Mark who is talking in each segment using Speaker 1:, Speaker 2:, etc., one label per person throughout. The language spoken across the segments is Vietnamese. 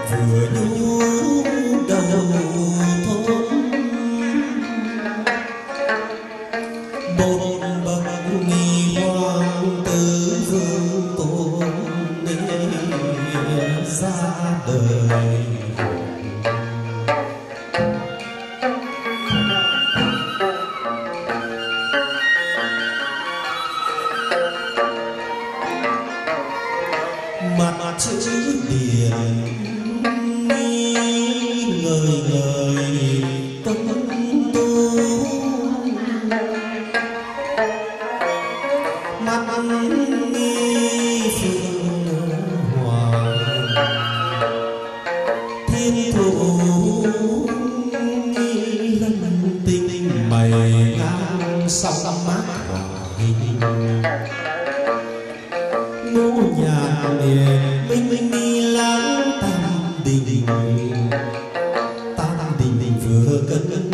Speaker 1: vừa nhú đầu thôn một bậc nghi hoàng tử vương tôn ra đời. Mặt chữ điển ngời ngời tâm tu, mặt nghi phương hoàng thiên thủ nghi lân tinh mày ngang song mắt hình ngũ nhà mình đi lãng tam đình vừa cân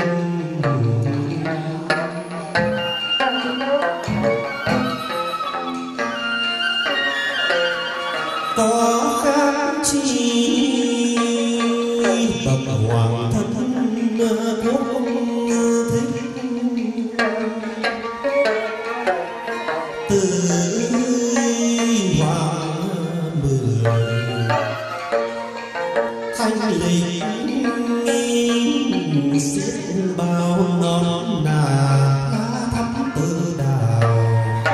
Speaker 1: có khác chi bậc hoàng thân quốc thích từ hoàng mười thanh lịch xiết bao non nà thắm tơ đào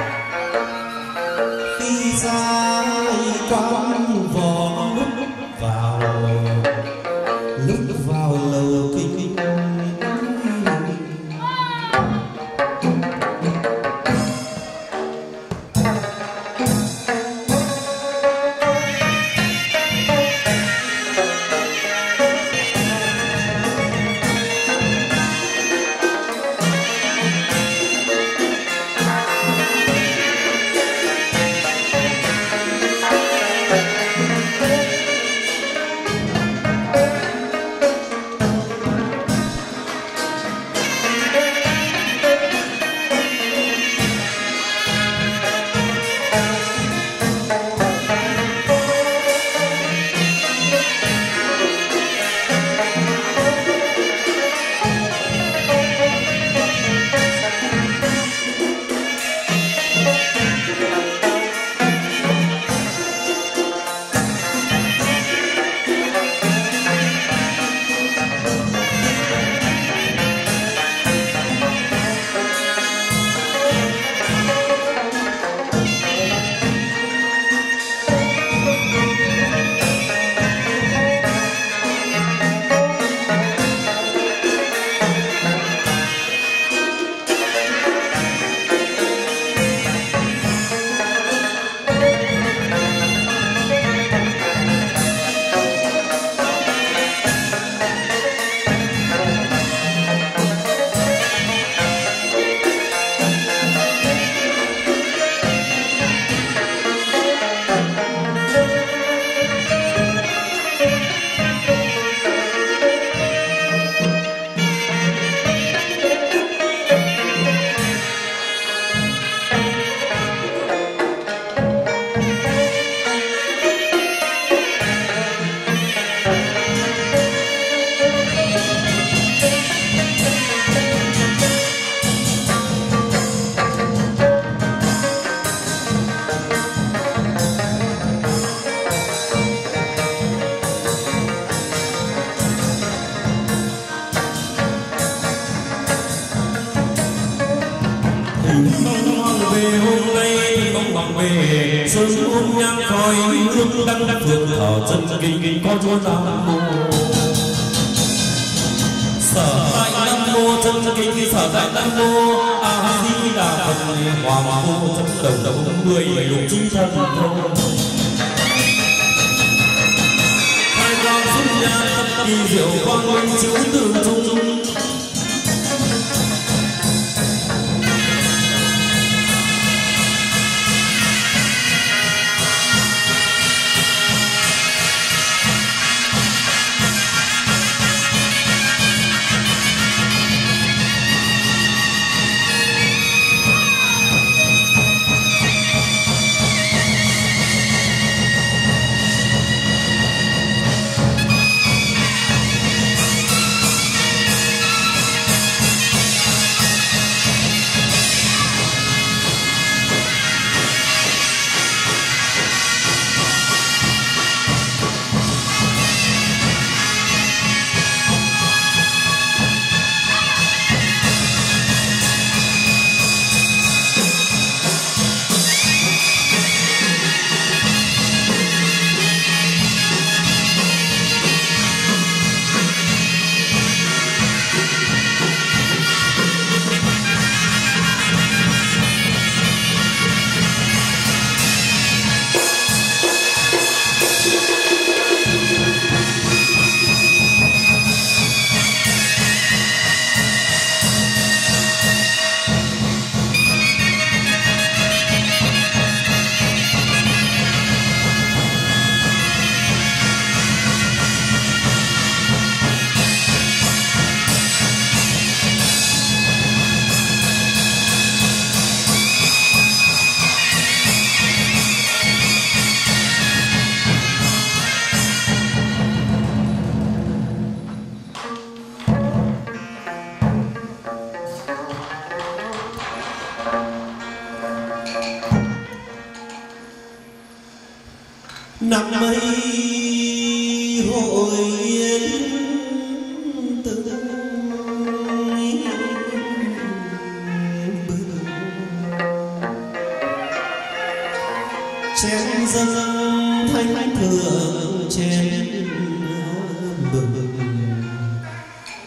Speaker 1: khi ra quán võ lúc vào lầu kinh
Speaker 2: về hôm nay bóng bằng về sớm ôm nhang khói hương đăng đắc phượng thọ chân kinh có chúa nam mô sở tại nam mô chân kinh sở tại nam mô a di đà phật hoàng vô chân đầu 10 lục chi thân hai con xuất gia tâm kỳ diệu quang minh chiếu từ trung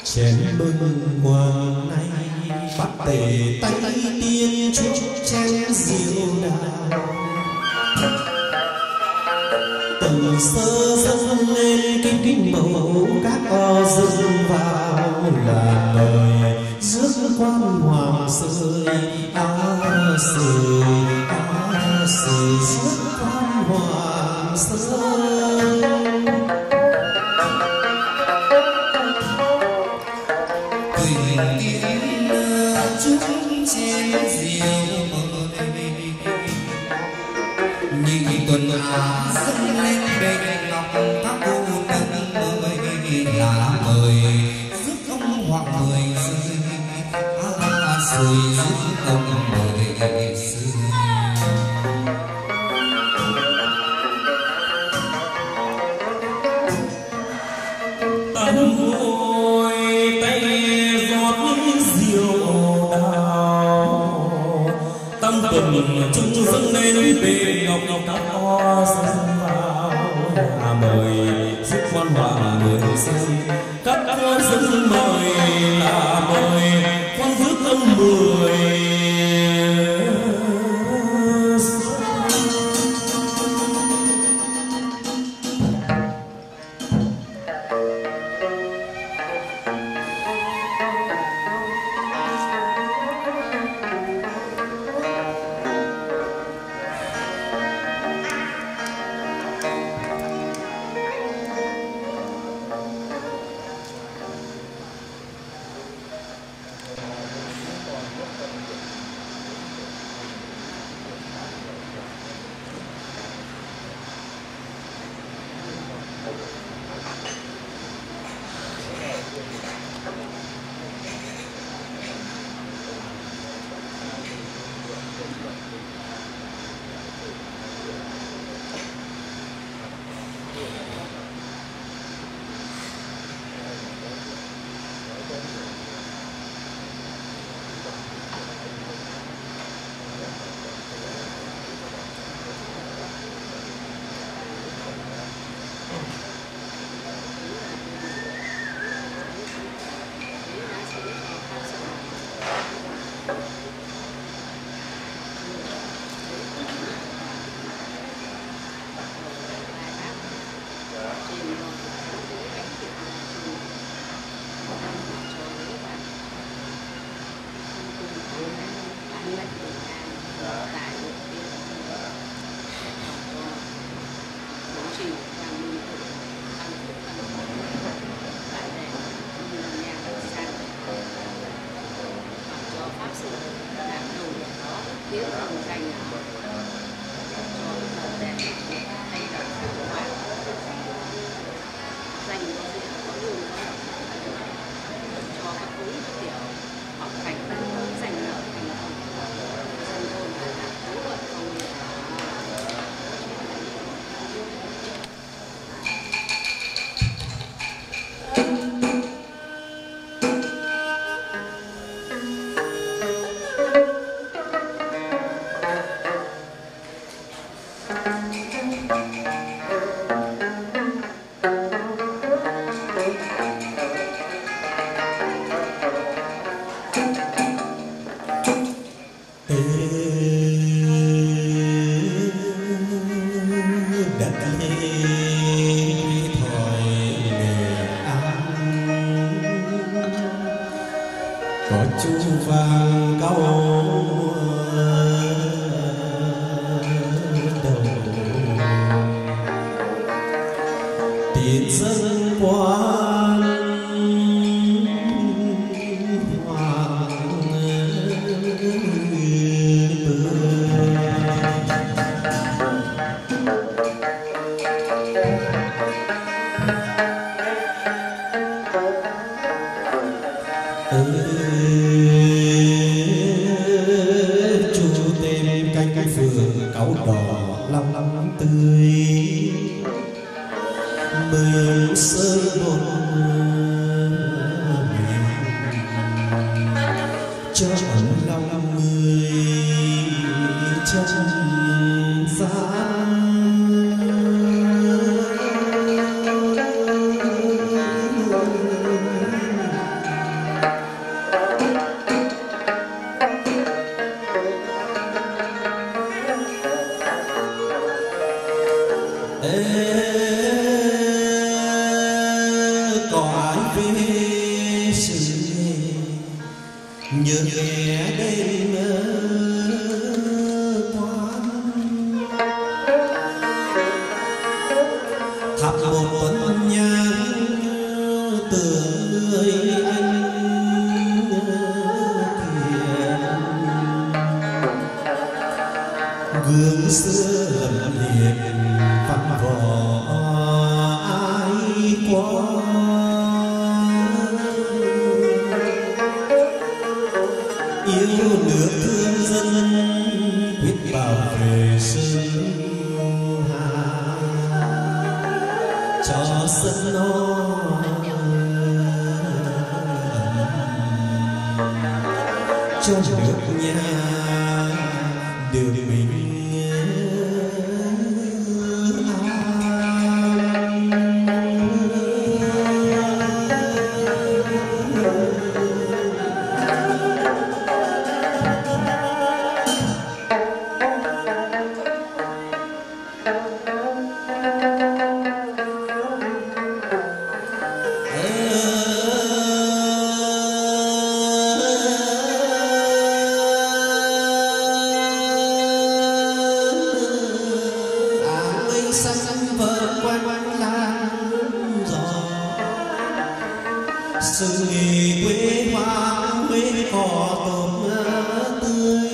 Speaker 1: chén mừng hoàng nay bắt tề tay tiên chúc chén rượu đào từng sơ dâng lên kinh mẫu các o dâng vào là mời rước quan hoàng sơi sơi rước quan hoàng sơi.
Speaker 3: Tuần dâng lên bệ ngọc các cô nương mời là mời rước ông hoàng mời sơi rước ông mời sơi.
Speaker 2: Tâm ngồi tay giọt rượu đào tâm tuần chung dâng lên bệ ngọc các o dâng vào là mời rước quan hoàng mời sơi các o dâng mời là mời quan rước ông mười.
Speaker 1: nhớ nghe đêm quan thắp một tuần nhang tưởng người anh kiệt gương xưa lầm liệt văn võ ai qua yêu nước thương dân quyết bảo vệ sơn hà cho sân non cho nước nhà đường bình xanh vờn quanh lan gió sự nghề quê hoa quê cỏ tôm tươi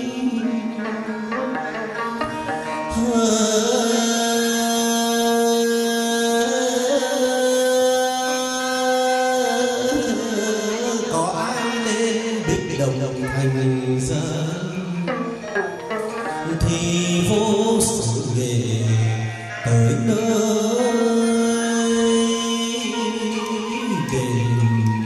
Speaker 1: có ai lên bích đồng thành dân thì vô sự nghề tới nơi đền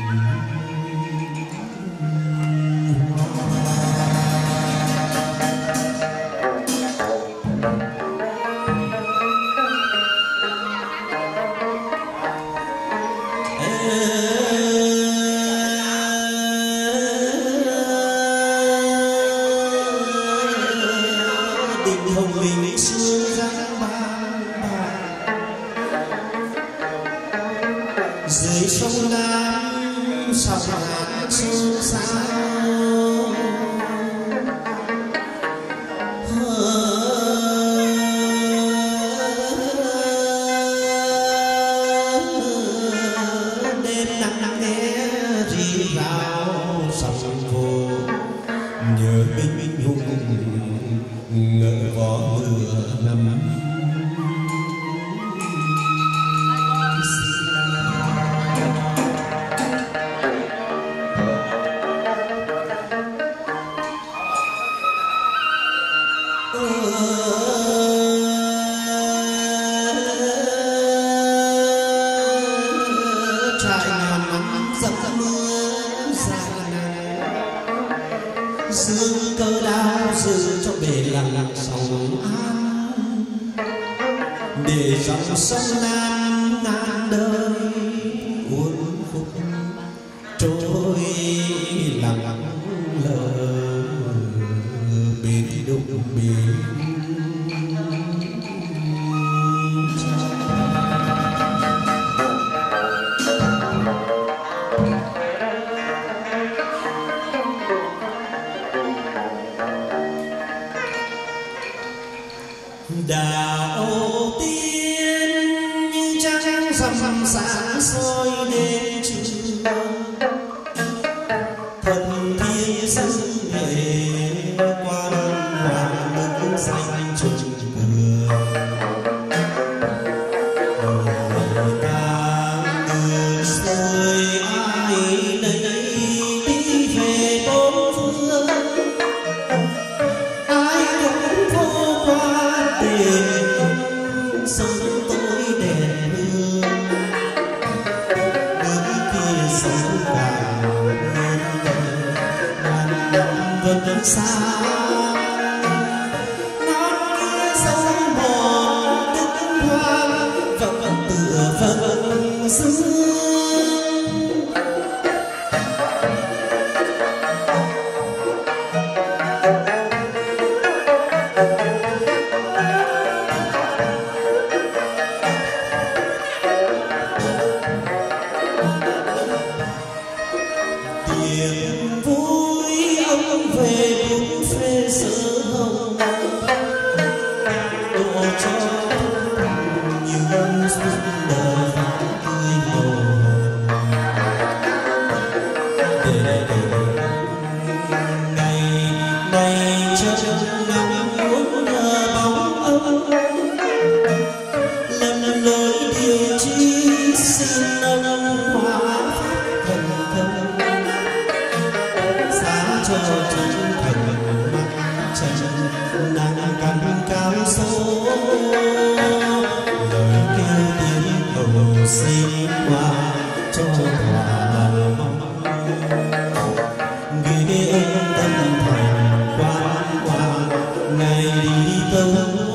Speaker 1: đình hồng linh xưa gắn ban dưới sông Lam sóng ngàn xôn xao đêm nắng nghe rì rào sóng vô nhớ binh hùng ngỡ võ ngựa nằm trại ngàn nắng dầm mưa dài dương cơ đao giữ cho bể lặng sóng an để dòng sông Nam ngàn đời cuốn khúc trôi lặng lờ bên đục biển đạo tiên như trăng rằm sáng soi đêm trưa thần thiên sứ nghệ quan hoàng đức danh trùng cửa ta người xuôi ai nấy đi về bốn phương ai cũng vô qua tình sông tối đèn hương nước kia sông vàng ngàn năm vẫn xa non kia sông mòn đất hoang vẫn tựa vẫn xưa tiếng vui chi xin ông hóa thần thân giá cho chúng thần mắt chân nàng căn cao số lời kêu tiếng cầu xin qua cho thỏa lòng ghế ơn tâm thành quan quan ngày đi tới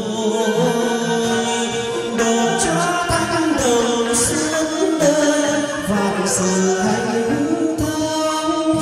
Speaker 1: đổ cho thánh đồng xuyên đời vạn sự hạnh thông.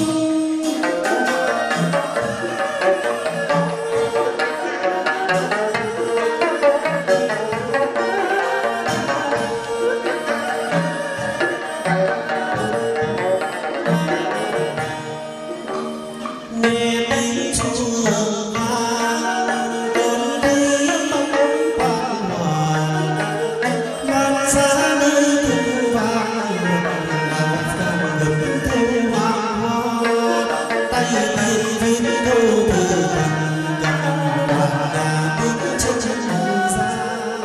Speaker 1: Nghe tiếng chuông vang đón thấy bóng quang hoàng lan ra nơi thu vàng ngào vàng ngập thơm hoa tay tiên viết câu thơ tình cầm quả đà bước chân ra.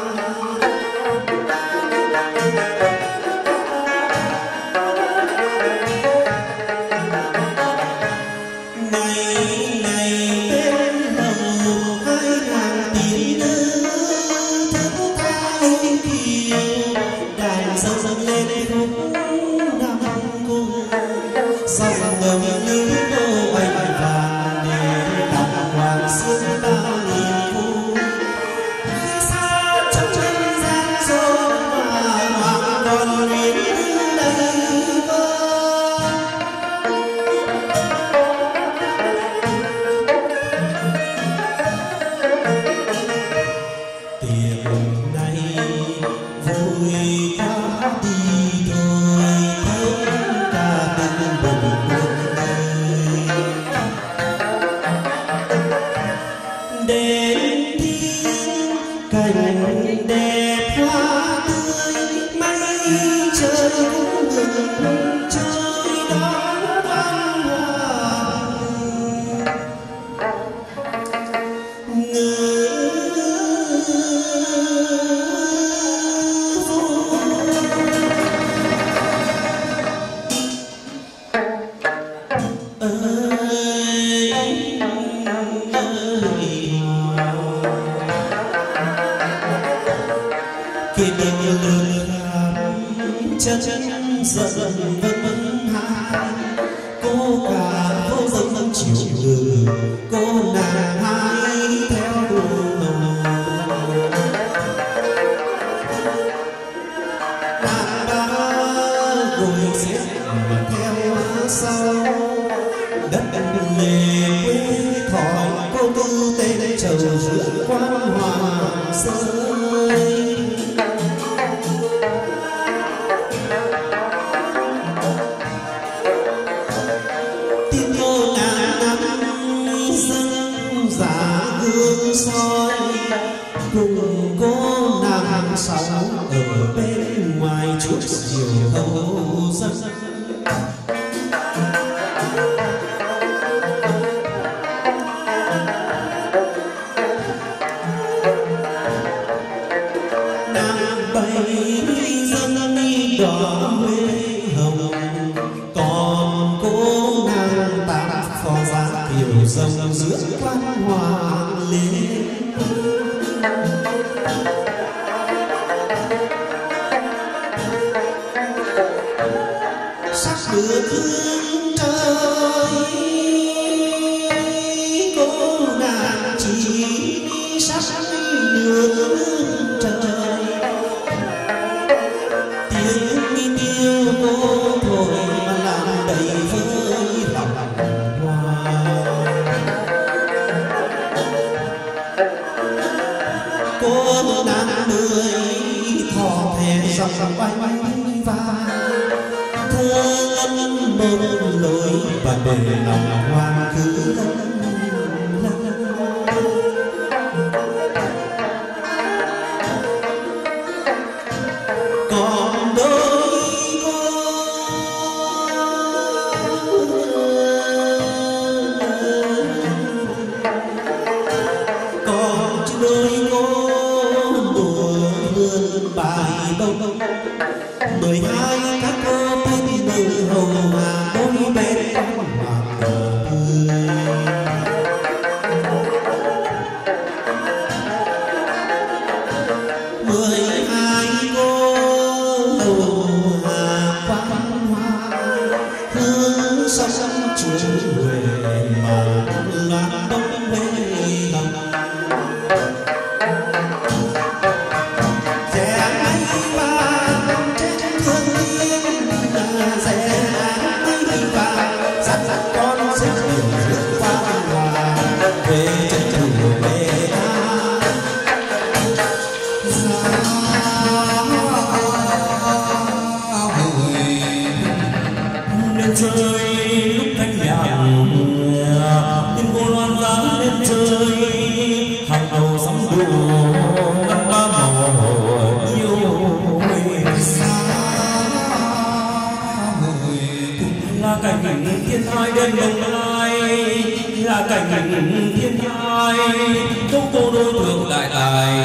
Speaker 1: Ngày ngày bên hầu hai hàng tiếng nữ thức tha yêu kiều đàn dâng lên khúc nam cung dòng ngầm như cô anh vàng để đọc hoàng xuân ta niềm vui xa trong chân gian dối mà hoàng còn nguyện đây vơi. Tiệc này vui quá đi thôi thơm cả từng bừng cuộc đời đến thiên cảnh đẹp hoa tươi mây trời cũng ngừng trời đón quan hoàng kỷ niệm lừa làm chân giận vẫn hai cô cả vô dâng chịu ngừ cô nàng hai theo nàng ba ngồi xiết theo sau đất lề quê thỏi cô tư tên trầu giữa quan hoàng rơi. Tiếng cô ngàn năm dâng giả gương soi cùng cô nàng sống ở bên ngoài chút diều hậu dân. Nàng bay dân đi đỏ huê hồng còn cô nàng tạm phò giá kiều dòng giữa quan hoàng lên. Sắc lửa thương trời cô nàng chỉ sắc lửa trời tiếng tiêu cô thổi mà làm đầy với lòng hoa. Cô nàng người thò thè dòng quanh vai thơ ân một lối và bề lòng hoang cứ còn đôi còn đôi cô mùa vườn bài bông 12 các cô tiên nữ hầu hạ đôi bên mặt tươi. 12 cô hầu hạ quan hoa hương sông chuối về mà loạn đông về lòng.
Speaker 2: Chơi lúc thanh nhàn tiên cô loan giá lên chơi hàng đầu sắm đồ năm ba màu yêu là cảnh thiên hai đêm đồng lai là cảnh thiên hai câu cô đôi thường đại tài